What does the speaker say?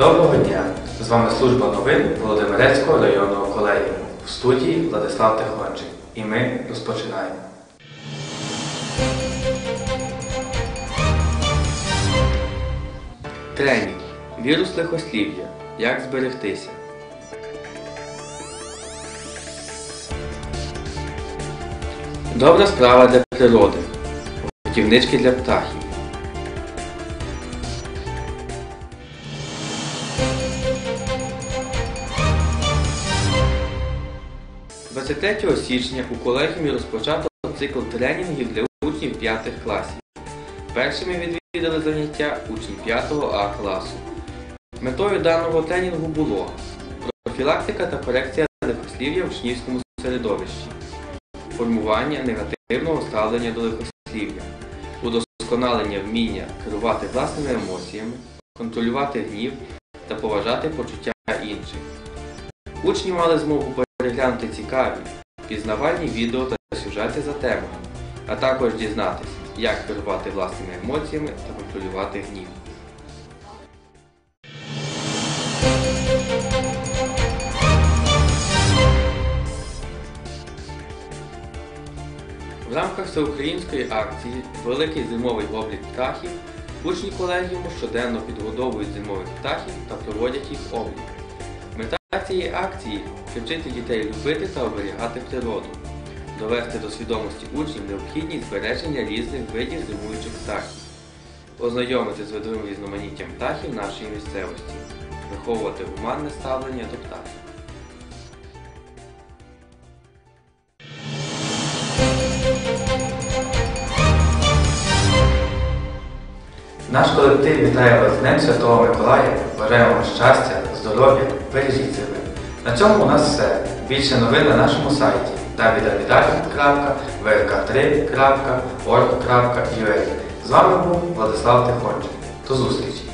Доброго дня! З вами служба новин Володимирецького районного колегіуму. В студії Владислав Тихончик. І ми розпочинаємо. Тренінг. Вірус лихослів'я. Як зберегтися? Добра справа для природи. Путівнички для птахів. – 23 січня у колегіумі розпочато цикл тренінгів для учнів 5 класів. Першими відвідали заняття учні 5 А класу. Метою даного тренінгу було профілактика та корекція лихослів'я в учнівському середовищі, формування негативного ставлення до лихослів'я, удосконалення вміння керувати власними емоціями, контролювати гнів та поважати почуття інших. Учні мали змогу переглянути цікаві, пізнавальні відео та сюжети за темою, а також дізнатися, як керувати власними емоціями та контролювати гнів. В рамках всеукраїнської акції «Великий зимовий облік птахів» учні колегіуму щоденно підгодовують зимових птахів та проводять їх облік. Мета цієї акції – привчити дітей любити та оберігати природу, довести до свідомості учнів необхідність збереження різних видів зимуючих птахів, ознайомити з видовим різноманіттям птахів нашої місцевості, виховувати гуманне ставлення до птахів. Наш колектив вітає вас з Днем Святого Миколая, бажаємо вам щастя, здоров'я, бережіть себе. На цьому у нас все. Більше новин на нашому сайті www.vrk3.org.ua. З вами був Владислав Тихончик. До зустрічі!